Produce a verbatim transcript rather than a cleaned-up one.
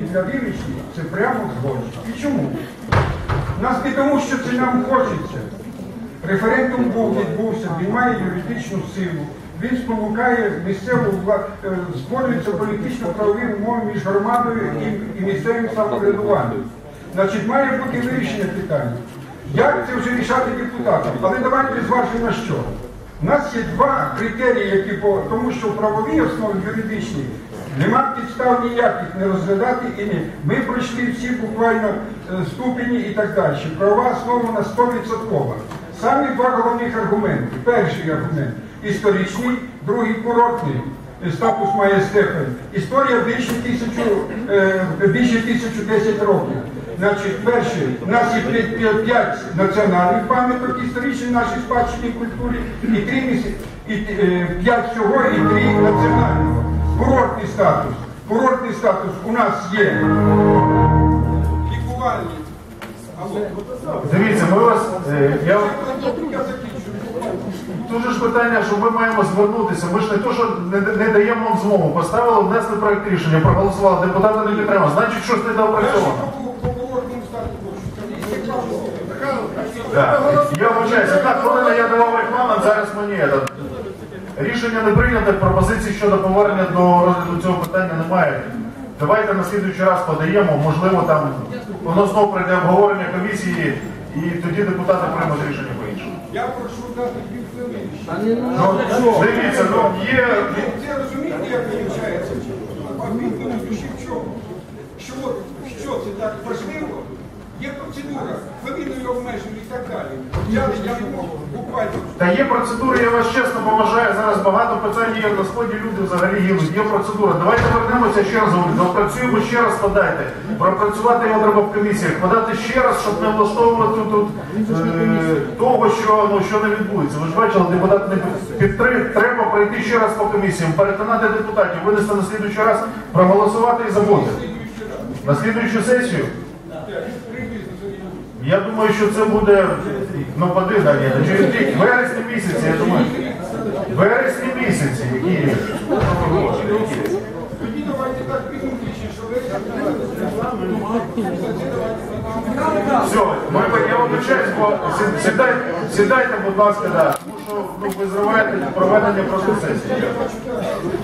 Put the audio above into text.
для Вінниччини це прямо згодом. І чому? У нас не тому, що це нам хочеться. Референдум був, відбувся, він має юридичну силу. Він спонукає місцеву владу, створюються політично-правові умови між громадою і, і місцевим самоврядуванням. Значить, має бути вирішення питання. Як це вже рішати депутатам? Але давайте зважимо на що. У нас є два критерії, які по тому, що в правовій основі юридичній нема підстав ніяких не розглядати і ні. Ми пройшли всі буквально ступені і так далі. Правова основа на сто відсотків. Самі два головних аргументи. Перший аргумент історичний, другий курортний. Статус має степень. Історія більше тисячу, е, більше тисячу десять років. Значить, перший, у нас є п'ять національних пам'яток історичних в нашій спадщині культурі, і три місяці, і п'ять всього, і три національного. Курортний статус. Курортний статус у нас є лікувальний. Дивіться, ми вас... Е, я... Тут же ж питання, що ми маємо звернутися. Ми ж не то, що не, не даємо вам змогу. Поставили, внесли проєкт рішення, проголосували, депутати не підтримали. Значить, щось не доопрацьовано. Так, я вибачаюся. Так, хвилина я давав регламент, зараз мені. Рішення не прийнято, пропозицій щодо повернення до розгляду цього питання немає. Давайте на слідуючий раз подаємо, можливо, там воно знову прийде обговорення комісії, і тоді депутати приймуть рішення по-іншому. Я прошу дати дві хвилини. Ну, дивіться, ну є... Це розумієте, як виявляється? Обідно на душі в чому? Що, що це так важливо? Є процедура, фамільної обмеження і так далі. Я, я буквально... Та є процедура, я вас чесно поважаю, зараз багато питань є, на сході люди взагалі гинуть. Є процедура. Давайте вернемося ще раз, допрацюємо ще раз, подайте. Пропрацювати його треба в комісіях, подати ще раз, щоб не влаштовувати тут е, того, що, ну, що не відбудеться. Ви ж бачили, депутати не підтримують. Треба пройти ще раз по комісіям, переконати депутатів, винести на слідуючий раз, проголосувати і забути. На слідуючу сесію? Я думаю, що це буде, ну поди, да, ні, через рік, вересні місяці, я думаю, вересні місяці, які... Тоді давайте так підмовчити, що ви... Все, ми, я вибачаюсь, бо сідайте, сідайте, будь ласка, да, тому що ну, ви зриваєте проведення просто сесії.